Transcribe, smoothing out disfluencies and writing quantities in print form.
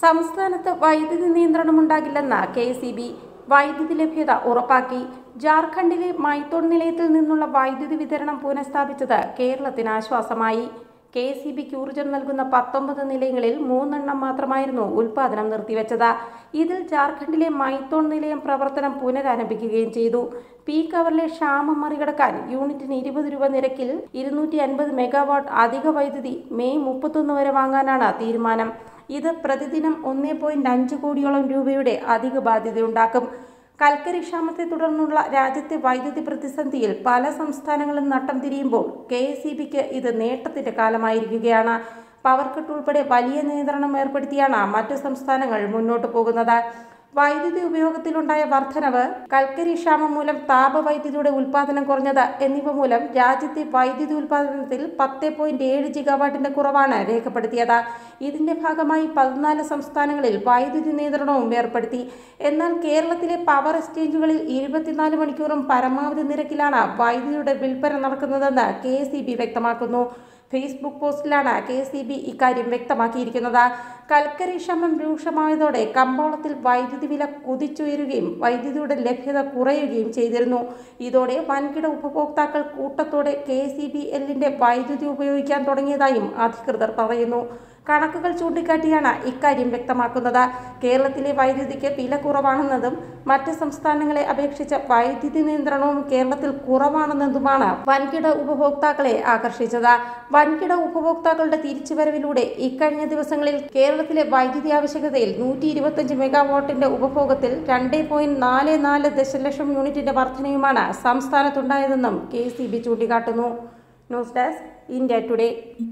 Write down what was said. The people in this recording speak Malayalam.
സംസ്ഥാനത്ത് വൈദ്യുതി നിയന്ത്രണമുണ്ടാകില്ലെന്ന KEB വൈദ്യുതി ലഭ്യത ഉറപ്പാക്കി. ജാർഖണ്ഡിലെ മൈത്തോൺ നിലയത്തിൽ നിന്നുള്ള വൈദ്യുതി വിതരണം പുനഃസ്ഥാപിച്ചത് കേരളത്തിന് ആശ്വാസമായി. KEBക്ക് ഊർജ്ജം നൽകുന്ന 19 നിലയങ്ങളിൽ 3 എണ്ണം മാത്രമായിരുന്നു ഉൽപാദനം നിർത്തിവെച്ചത്. ഇതിൽ ജാർഖണ്ഡിലെ മൈത്തോൺ നിലയം പ്രവർത്തനം പുനരാരംഭിക്കുകയും ചെയ്തു. പീക്ക് അവറിലെ ക്ഷാമം മറികടക്കാൻ യൂണിറ്റിന് 20 രൂപ നിരക്കിൽ 250 മെഗാവാട്ട് അധിക വൈദ്യുതി മെയ് 31 വരെ വാങ്ങാനാണ് തീരുമാനം. ഇത് പ്രതിദിനം 1.5 കോടിയോളം രൂപയുടെ അധിക ബാധ്യതയുണ്ടാക്കും. കൽക്കരി ക്ഷാമത്തെ തുടർന്നുള്ള രാജ്യത്തെ വൈദ്യുതി പ്രതിസന്ധിയിൽ പല സംസ്ഥാനങ്ങളും നട്ടം തിരിയുമ്പോൾ KEBക്ക് ഇത് നേട്ടത്തിന്റെ കാലമായിരിക്കുകയാണ്. പവർ കട്ട് ഉൾപ്പെടെ വലിയ നിയന്ത്രണം ഏർപ്പെടുത്തിയാണ് മറ്റു സംസ്ഥാനങ്ങൾ മുന്നോട്ടു പോകുന്നത്. വൈദ്യുതി ഉപയോഗത്തിലുണ്ടായ വർധനവ്, കൽക്കരി ക്ഷാമം മൂലം താപവൈദ്യുതിയുടെ ഉൽപാദനം കുറഞ്ഞത് എന്നിവ മൂലം രാജ്യത്തെ വൈദ്യുതി ഉൽപാദനത്തിൽ 10.7 ജിഗാവാട്ടിന്റെ കുറവാണ് രേഖപ്പെടുത്തിയത്. ഇതിന്റെ ഭാഗമായി 14 സംസ്ഥാനങ്ങളിൽ വൈദ്യുതി നിയന്ത്രണവും ഏർപ്പെടുത്തി. എന്നാൽ കേരളത്തിലെ പവർ എക്സ്ചേഞ്ചുകളിൽ 24 മണിക്കൂറും പരമാവധി നിരക്കിലാണ് വൈദ്യുതിയുടെ വിൽപ്പന നടക്കുന്നതെന്ന് KEB വ്യക്തമാക്കുന്നു. ഫേസ്ബുക്ക് പോസ്റ്റിലാണ് KEB ഇക്കാര്യം വ്യക്തമാക്കിയിരിക്കുന്നത്. കൽക്കരി ക്ഷാമം രൂക്ഷമായതോടെ കമ്പോളത്തിൽ വൈദ്യുതി വില കുതിച്ചുയരുകയും വൈദ്യുതിയുടെ ലഭ്യത കുറയുകയും ചെയ്തിരുന്നു. ഇതോടെ വൻകിട ഉപഭോക്താക്കൾ കൂട്ടത്തോടെ KEBLന്റെ വൈദ്യുതി ഉപയോഗിക്കാൻ തുടങ്ങിയതായും അധികൃതർ പറയുന്നു. കണക്കുകൾ ചൂണ്ടിക്കാട്ടിയാണ് ഇക്കാര്യം വ്യക്തമാക്കുന്നത്. കേരളത്തിലെ വൈദ്യുതിക്ക് വില കുറവാണെന്നതും മറ്റ് സംസ്ഥാനങ്ങളെ അപേക്ഷിച്ച് വൈദ്യുതി നിയന്ത്രണവും കേരളത്തിൽ കുറവാണെന്നതുമാണ് വൻകിട ഉപഭോക്താക്കളെ ആകർഷിച്ചത്. വൻകിട ഉപഭോക്താക്കളുടെ തിരിച്ചുവരവിലൂടെ ഇക്കഴിഞ്ഞ ദിവസങ്ങളിൽ കേരളത്തിലെ വൈദ്യുതി ആവശ്യകതയിൽ 125 മെഗാവാട്ടിന്റെ ഉപഭോഗത്തിൽ 2.44 ദശലക്ഷം യൂണിറ്റിന്റെ വർധനയുമാണ് സംസ്ഥാനത്തുണ്ടായതെന്നും KEB ചൂണ്ടിക്കാട്ടുന്നു. News desk, India today.